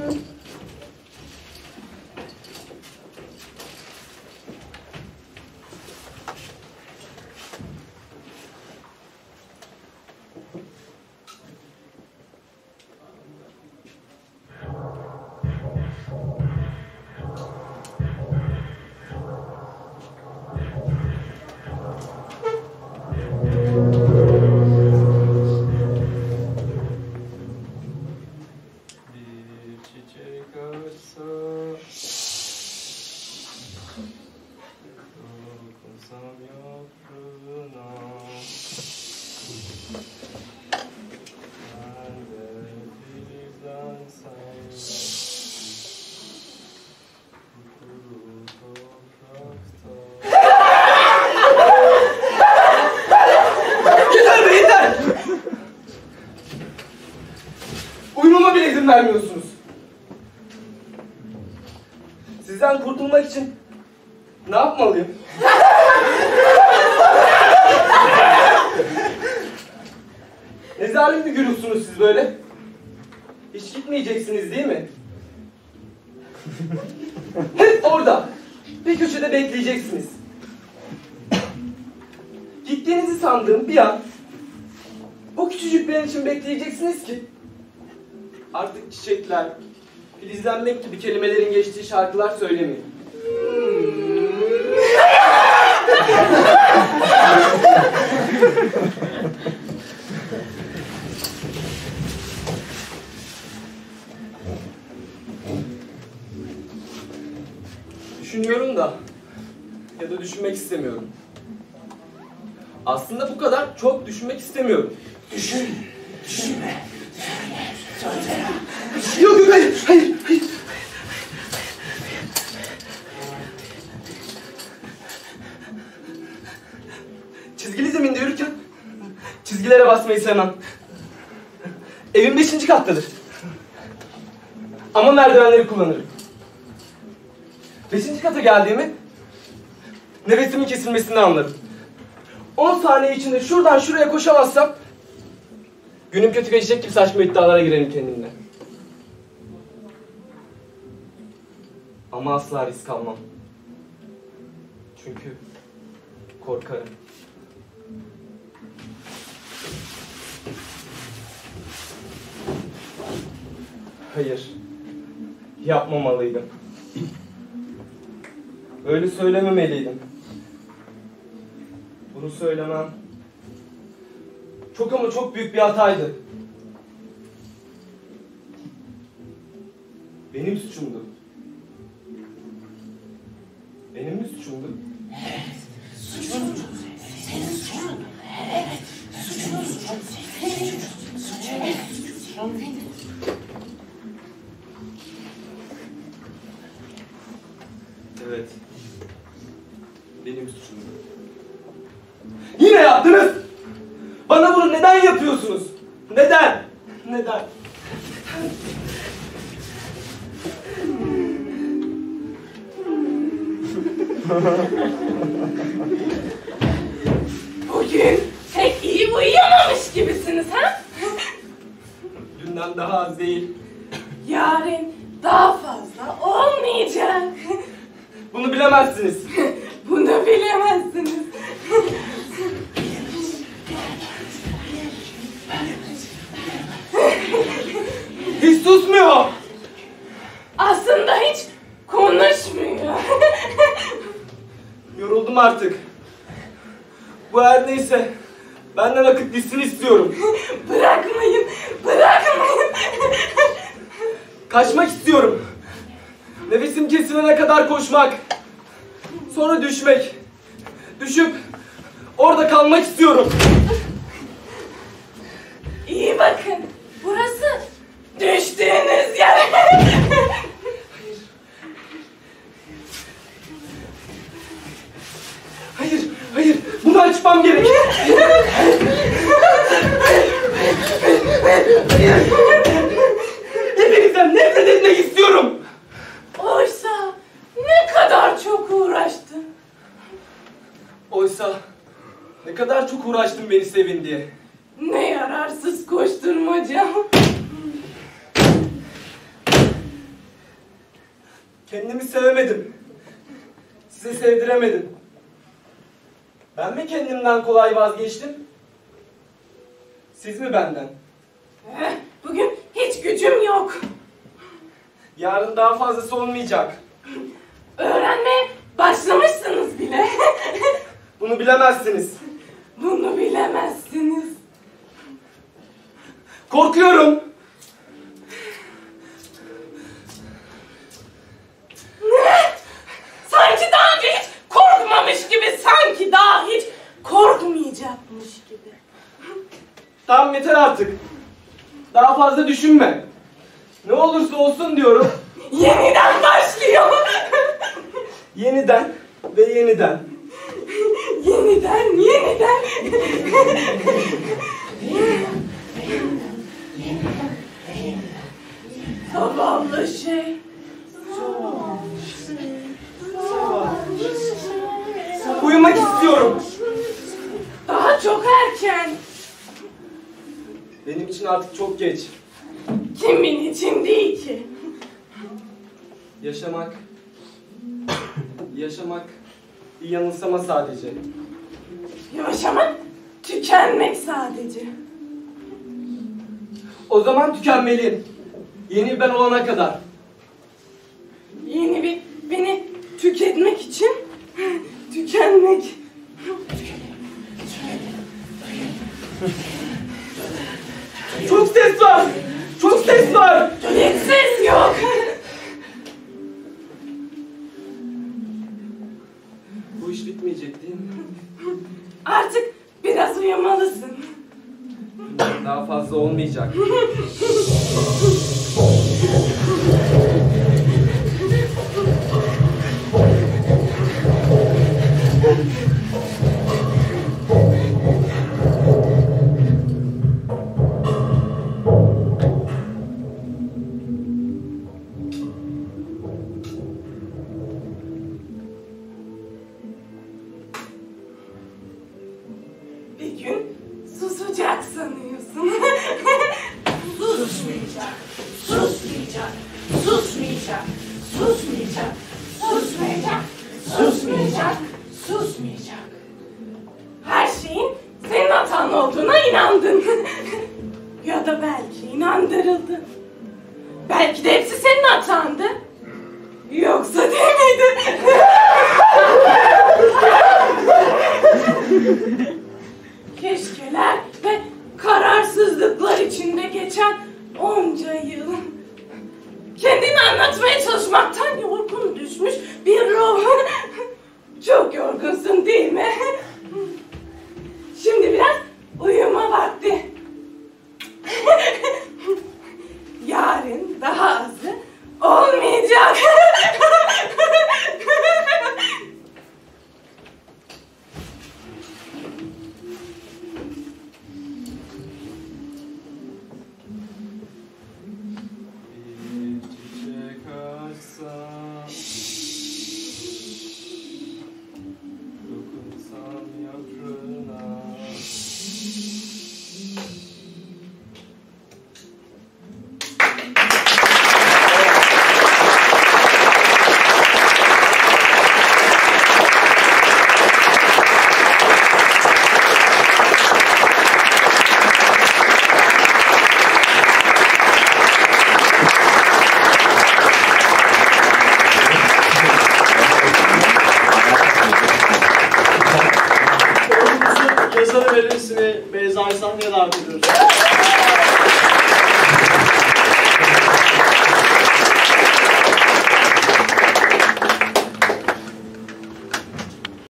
Vermiyorsunuz. Sizden kurtulmak için ne yapmalıyım? Ne zalim bir gülüyorsunuz siz böyle? Hiç gitmeyeceksiniz değil mi? Hep orada, bir köşede bekleyeceksiniz. Gittiğinizi sandığım bir an, o küçücük bir an için bekleyeceksiniz ki artık çiçekler, filizlenmek gibi kelimelerin geçtiği şarkılar söylemeyin. Düşünüyorum da ya da düşünmek istemiyorum. Aslında bu kadar çok düşünmek istemiyorum. Düşünme. Yok hayır. Çizgili zeminde yürürken çizgilere basmayı sevmem. Evim 5. kattadır. Ama merdivenleri kullanırım. 5. kata geldiğimi nefesimin kesilmesinden anlarım. 10 saniye içinde şuradan şuraya koşamazsam günüm kötü geçecek gibi saçma iddialara girerim kendimle. Ama asla risk almam. Çünkü korkarım. Hayır. Yapmamalıydım. Öyle söylememeliydim. Bunu söylemem çok ama çok büyük bir hataydı. Benim suçumdu. Benim mi suçumdu? Evet, suçun. Senin suçun. Evet, suçun. Senin suçun. Evet, suçun. Evet. Benim suçumdu. Yine yaptınız! Bana bunu neden yapıyorsunuz? Neden? Neden? Bugün pek iyi uyuyamamış gibisiniz ha? Dünden daha az değil. Yarın daha fazla olmayacak. Bunu bilemezsiniz. Bunu bilemezsiniz. Hiç susmuyor. Aslında hiç konuşmuyor. Yoruldum artık. Bu her neyse benden akıp gitsin istiyorum. Bırakmayın, bırakmayın. Kaçmak istiyorum. Nefesim kesilene kadar koşmak. Sonra düşmek. Düşüp orada kalmak istiyorum. İyi bakın. Burası düştüğünüz yer. Hayır. Bunu açmam gerek. Hepinizden nefret etmek istiyorum. Oysa ne kadar çok uğraştın. Oysa ne kadar çok uğraştın beni sevin diye. Ne yararsız koşturmaca. Kendimi sevemedim. Size sevdiremedim. Ben mi kendimden kolay vazgeçtim? Siz mi benden? Bugün hiç gücüm yok. Yarın daha fazlası olmayacak. Öğrenmeye başlamışsınız bile. Bunu bilemezsiniz. Bunu bilemezsiniz. Korkuyorum. Sanki daha önce hiç korkmamış gibi, sanki daha hiç korkmayacakmış gibi. Tamam, yeter artık. Daha fazla düşünme. Ne olursa olsun diyorum. Yeniden başlıyor. Yeniden ve yeniden. Yeniden. Zavallı şey. Uyumak istiyorum. Daha çok erken. Benim için artık çok geç. Kimin için değil ki? Yaşamak bir yanılsama sadece. Yaşamak, tükenmek sadece. O zaman tükenmeliyim. Yeni bir ben olana kadar. Yeni bir beni tüketmek için tükenmek. Çok ses var. Çok ses var. Hiç ses yok. Bu iş bitmeyecek değil mi? Artık biraz uyumalısın. Daha fazla olmayacak. Bir gün susacak sanıyorsun. Susmayacak, susmayacak, susmayacak, susmayacak, susmayacak, susmayacak, susmayacak. Her şeyin senin hatan olduğuna inandın. Ya da belki inandırıldın. Belki de hepsi senin hatandı. Yoksa değil miydi? Keşkeler ve kararsızlıklar içinde geçen onca yıl. Kendini anlatmaya çalışmaktan yorgun düşmüş bir ruh. Çok yorgunsun değil mi? Şimdi biraz uyuma vakti. Yarın daha azı olmayacak. Bir çiçek açsam, dokunsam yaprağına. Yazarı ve resmi Beyza'yı sahneye davet ediyoruz.